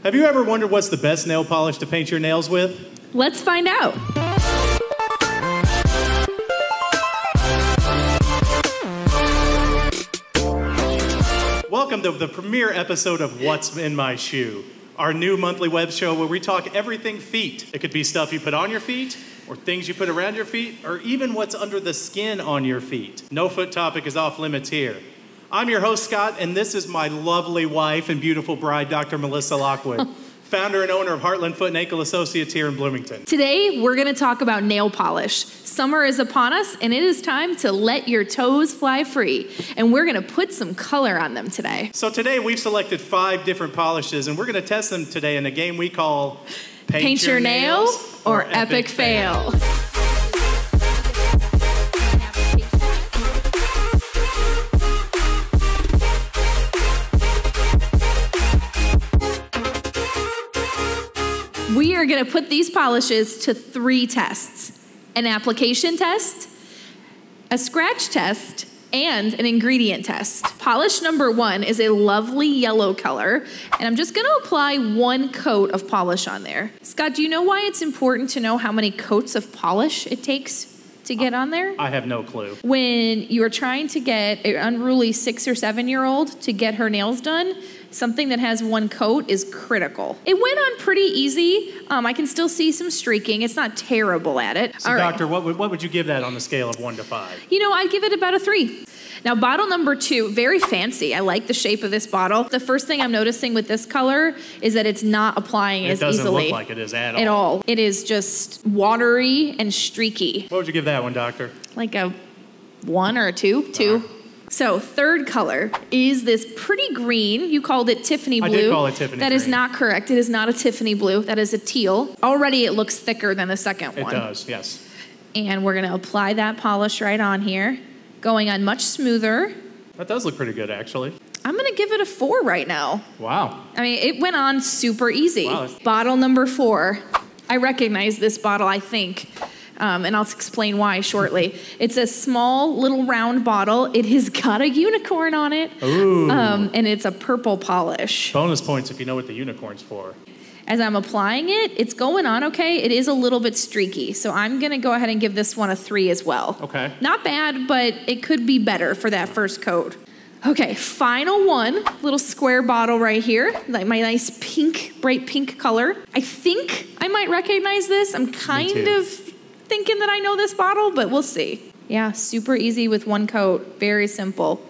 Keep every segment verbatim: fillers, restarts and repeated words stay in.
Have you ever wondered what's the best nail polish to paint your nails with? Let's find out. Welcome to the premiere episode of What's in My Shoe, our new monthly web show where we talk everything feet. It could be stuff you put on your feet, or things you put around your feet, or even what's under the skin on your feet. No foot topic is off limits here. I'm your host, Scott, and this is my lovely wife and beautiful bride, Doctor Melissa Lockwood, founder and owner of Heartland Foot and Ankle Associates here in Bloomington. Today, we're going to talk about nail polish. Summer is upon us, and it is time to let your toes fly free. And we're going to put some color on them today. So today, we've selected five different polishes, and we're going to test them today in a game we call Paint, Paint Your, your Nails, nails or, or Epic, Epic Fail. fail. We are going to put these polishes to three tests: an application test, a scratch test, and an ingredient test. Polish number one is a lovely yellow color, and I'm just going to apply one coat of polish on there. Scott, do you know why it's important to know how many coats of polish it takes to get on there? I have no clue. When you are trying to get an unruly six or seven year old to get her nails done, something that has one coat is critical. It went on pretty easy. Um, I can still see some streaking. It's not terrible at it. So, All Doctor, right. what, would, what would you give that on the scale of one to five? You know, I'd give it about a three. Now, bottle number two, very fancy. I like the shape of this bottle. The first thing I'm noticing with this color is that it's not applying it as easily. It doesn't look like it is at all. At all. It is just watery and streaky. What would you give that one, Doctor? Like a one or a two? Two. Uh-huh. So, third color is this pretty green. You called it Tiffany blue. I did call it Tiffany That green. is not correct. It is not a Tiffany blue. That is a teal. Already it looks thicker than the second it one. It does, yes. And we're going to apply that polish right on here, going on much smoother. That does look pretty good, actually. I'm going to give it a four right now. Wow. I mean, it went on super easy. Wow. Bottle number four. I recognize this bottle, I think. Um, and I'll explain why shortly. It's a small little round bottle. It has got a unicorn on it. Ooh. Um, and it's a purple polish. Bonus points if you know what the unicorn's for. As I'm applying it, it's going on okay. It is a little bit streaky. So I'm going to go ahead and give this one a three as well. Okay. Not bad, but it could be better for that first coat. Okay, final one. Little square bottle right here. Like my nice pink, bright pink color. I think I might recognize this. I'm kind of thinking that I know this bottle, but we'll see. Yeah, super easy with one coat. Very simple.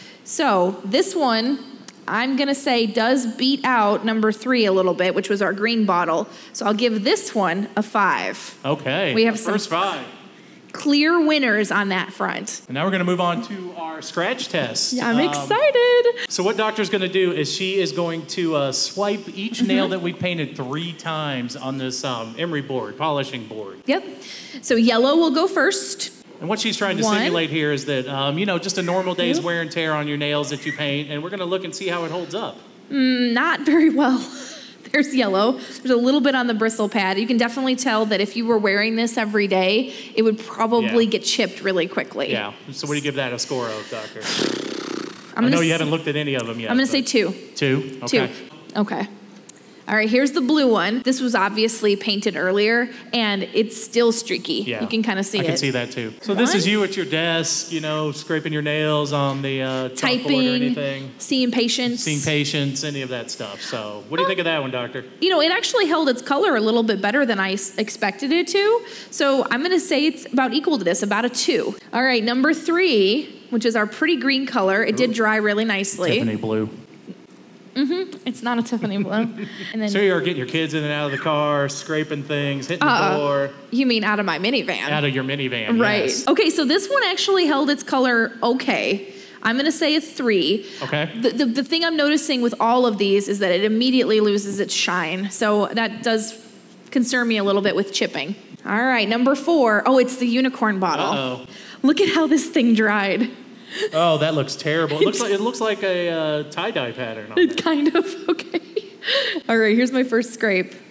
So this one, I'm going to say does beat out number three a little bit, which was our green bottle. So I'll give this one a five. Okay, we have the some first five. Clear winners on that front. And now we're going to move on to our scratch test. Yeah, I'm um, excited. So what Doctor's going to do is she is going to uh, swipe each Mm-hmm. nail that we painted three times on this um, emery board, polishing board. Yep. So yellow will go first. And what she's trying to One. simulate here is that, um, you know, just a normal day's Two. wear and tear on your nails that you paint, and we're going to look and see how it holds up. Mm, not very well. There's yellow. There's a little bit on the bristle pad. You can definitely tell that if you were wearing this every day, it would probably Yeah. get chipped really quickly. Yeah. So what do you give that a score of, Doctor? I'm I know gonna you s- haven't looked at any of them yet. I'm going to say but- two. Two? Okay. Two. Okay. All right, here's the blue one. This was obviously painted earlier, and it's still streaky. Yeah. You can kind of see I it. can see that too. So this One. is you at your desk, you know, scraping your nails on the uh, chalkboard or Typing, anything. seeing patients. Seeing patients, any of that stuff. So what do you think of that one, Doctor? You know, it actually held its color a little bit better than I s- expected it to. So I'm going to say it's about equal to this, about a two. All right, number three, which is our pretty green color. It did dry really nicely. Tiffany blue. Mm-hmm. It's not a Tiffany blue. And then, So you're getting your kids in and out of the car, scraping things, hitting Uh-uh. the door. You mean out of my minivan? Out of your minivan, Right. yes. Okay, so this one actually held its color okay. I'm going to say a three. Okay. The, the, the thing I'm noticing with all of these is that it immediately loses its shine. So that does concern me a little bit with chipping. All right, number four. Oh, it's the unicorn bottle. Uh-oh. Look at how this thing dried. Oh, that looks terrible. It looks like it looks like a uh, tie-dye pattern on It there. kind of, okay. All right, here's my first scrape.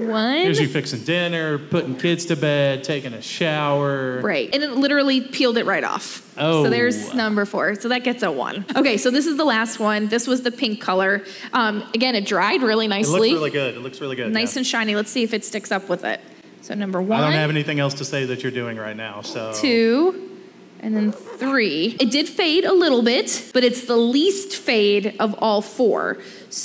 One. Here's you fixing dinner, putting kids to bed, taking a shower. Right. And it literally peeled it right off. Oh. So there's number four. So that gets a one. Okay, so this is the last one. This was the pink color. Um, again, it dried really It nicely. looks really good. It looks really good. Nice yeah. and shiny. Let's see if it sticks up with it. So number one. I don't have anything else to say that you're doing right now, so. Two. And then three. It did fade a little bit, but it's the least fade of all four.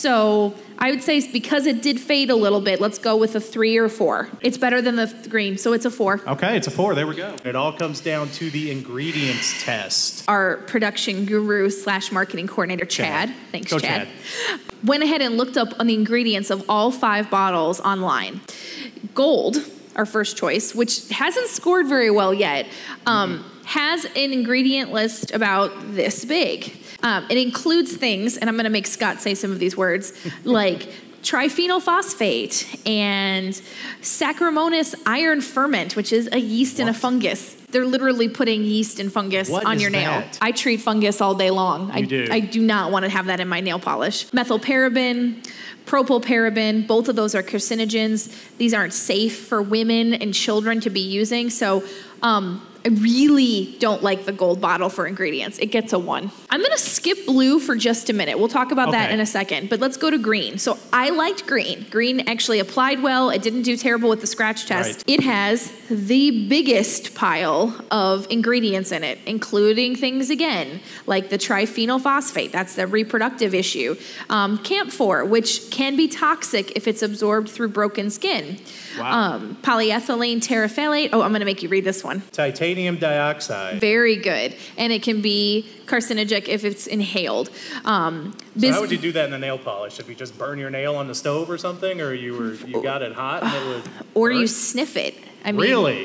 So I would say because it did fade a little bit, let's go with a three or four. It's better than the green, so it's a four. Okay, it's a four. There we go. It all comes down to the ingredients test. Our production guru slash marketing coordinator, Chad. Chad. Thanks, Go Chad. Chad. Went ahead and looked up on the ingredients of all five bottles online. Gold, our first choice, which hasn't scored very well yet, um, mm-hmm. has an ingredient list about this big. Um, it includes things, and I'm going to make Scott say some of these words, like triphenyl phosphate and Saccharomyces iron ferment, which is a yeast what? and a fungus. They're literally putting yeast and fungus what on your nail. That? I treat fungus all day long. You I do. I do not want to have that in my nail polish. Methylparaben, propylparaben, both of those are carcinogens. These aren't safe for women and children to be using. So um, I really don't like the gold bottle for ingredients. It gets a one. I'm going to skip blue for just a minute. We'll talk about okay. that in a second, but let's go to green. So I liked green. Green actually applied well. It didn't do terrible with the scratch test. Right. It has the biggest pile of ingredients in it, including things, again, like the triphenyl phosphate. That's the reproductive issue. Um, camphor, which can be toxic if it's absorbed through broken skin. Wow. Um, polyethylene terephthalate. Oh, I'm going to make you read this one. Titanium dioxide. Very good. And it can be carcinogenic if it's inhaled. Um, so how would you do that in a nail polish? If you just burn your nail on the stove or something, or you were you got it hot and it would Or burn? you sniff it. I mean, really?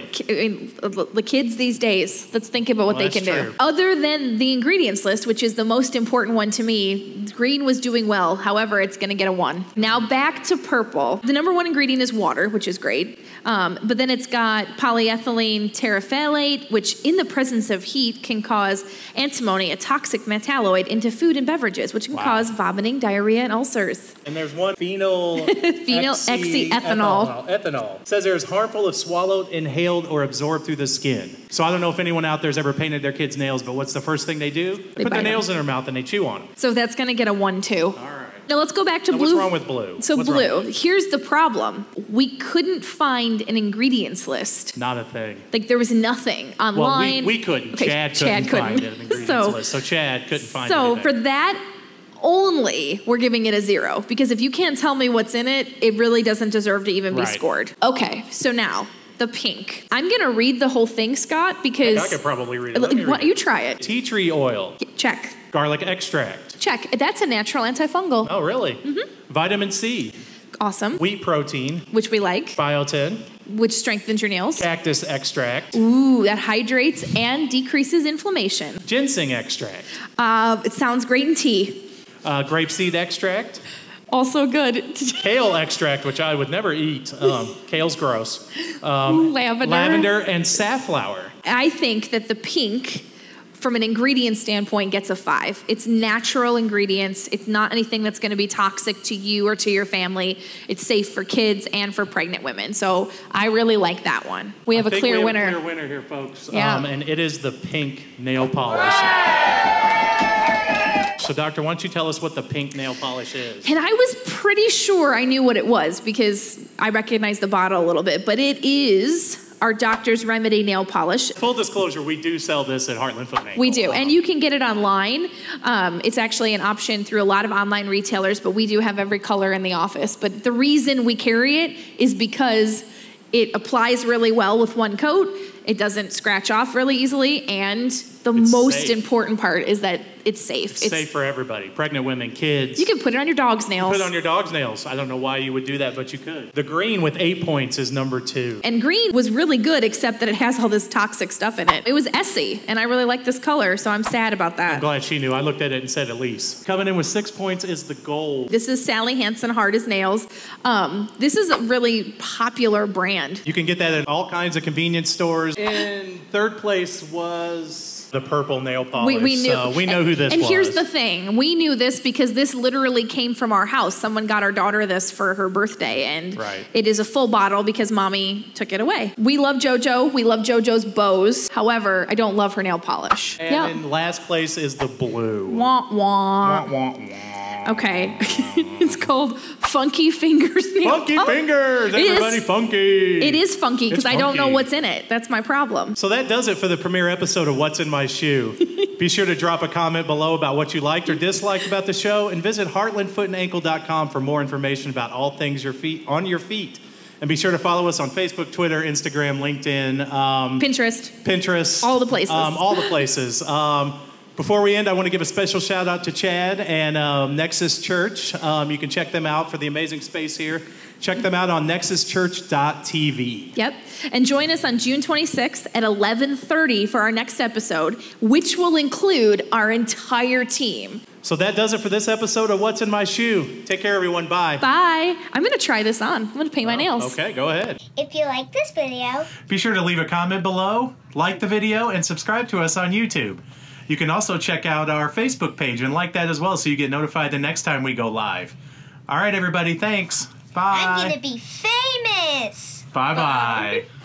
The kids these days, let's think about what well, they can true. do. Other than the ingredients list, which is the most important one to me, green was doing well. However, it's going to get a one. Now back to purple. The number one ingredient is water, which is great. Um, but then it's got polyethylene terephthalate, which in the presence of heat can cause antimony, a toxic metalloid, into food and beverages, which can wow. cause vomiting, diarrhea, and ulcers. And there's one phenyl phenyl ethyl ethanol. Ethanol. It says there's harmful if swallowed, inhaled, or absorbed through the skin. So I don't know if anyone out there's ever painted their kids' nails, but what's the first thing they do? They, they put their nails them. in their mouth and they chew on them. So that's going to get a one, two. All right. Now let's go back to now blue. What's wrong with blue? So what's blue, here's the problem. We couldn't find an ingredients list. Not a thing. Like there was nothing online. Well, we, we couldn't. Okay, Chad, Chad couldn't, couldn't find an ingredients so, list. So Chad couldn't find So anything. for that only, we're giving it a zero. Because if you can't tell me what's in it, it really doesn't deserve to even be right. scored. Okay, so now the pink. I'm going to read the whole thing, Scott, because... I could probably read it. Let Why don't you it. try it? Tea tree oil. Check. Garlic extract. Check. That's a natural antifungal. Oh, really? Mm-hmm. Vitamin C. Awesome. Wheat protein. Which we like. Biotin. Which strengthens your nails. Cactus extract. Ooh, that hydrates and decreases inflammation. Ginseng extract. Uh, it sounds great in tea. Uh, grapeseed extract. Also good. Kale extract, which I would never eat. Um, kale's gross. Um, Ooh, lavender. Lavender and safflower. I think that the pink, from an ingredient standpoint, gets a five. It's natural ingredients. It's not anything that's going to be toxic to you or to your family. It's safe for kids and for pregnant women. So I really like that one. We have I a think clear we have winner. A clear winner here, folks. Yeah. Um, and it is the pink nail polish. So, Doctor, why don't you tell us what the pink nail polish is? And I was pretty sure I knew what it was because I recognized the bottle a little bit, but it is our Doctor's Remedy nail polish. Full disclosure, we do sell this at Heartland Foot and Ankle. We do, and you can get it online. Um, it's actually an option through a lot of online retailers, but we do have every color in the office. But the reason we carry it is because it applies really well with one coat. It doesn't scratch off really easily, and the it's most safe. important part is that it's safe. It's, it's safe for everybody, pregnant women, kids. You can put it on your dog's nails. You put it on your dog's nails. I don't know why you would do that, but you could. The green with eight points is number two. And green was really good, except that it has all this toxic stuff in it. It was Essie, and I really like this color, so I'm sad about that. I'm glad she knew. I looked at it and said Elise. Coming in with six points is the gold. This is Sally Hansen Hard as Nails. Um, this is a really popular brand. You can get that at all kinds of convenience stores. In third place was the purple nail polish. We, we knew. So we know who this and was. And here's the thing. We knew this because this literally came from our house. Someone got our daughter this for her birthday. And right. it is a full bottle because mommy took it away. We love JoJo. We love JoJo's bows. However, I don't love her nail polish. And yep. in last place is the blue. Wah, wah. Wah, wah, wah. Okay. It's called Funky Fingers nail Funky polish. Fingers. Everybody is, funky. It is funky because I don't know funky. what's in it. That's my problem. So that does it for the premiere episode of What's in My Shoe. Be sure to drop a comment below about what you liked or disliked about the show, and visit heartland foot and ankle dot com for more information about all things your feet on your feet. And be sure to follow us on Facebook, Twitter, Instagram, LinkedIn, um, Pinterest. Pinterest. All the places. Um, all the places. Um, before we end, I want to give a special shout out to Chad and um, Nexus Church. Um, you can check them out for the amazing space here. Check them out on nexus church dot t v. Yep. And join us on June twenty-sixth at eleven thirty for our next episode, which will include our entire team. So that does it for this episode of What's in My Shoe. Take care, everyone. Bye. Bye. I'm going to try this on. I'm going to paint my Oh, nails. Okay, go ahead. If you like this video, Be sure to leave a comment below, like the video, and subscribe to us on YouTube. You can also check out our Facebook page and like that as well so you get notified the next time we go live. All right, everybody. Thanks. Bye. I'm gonna be famous. Bye-bye.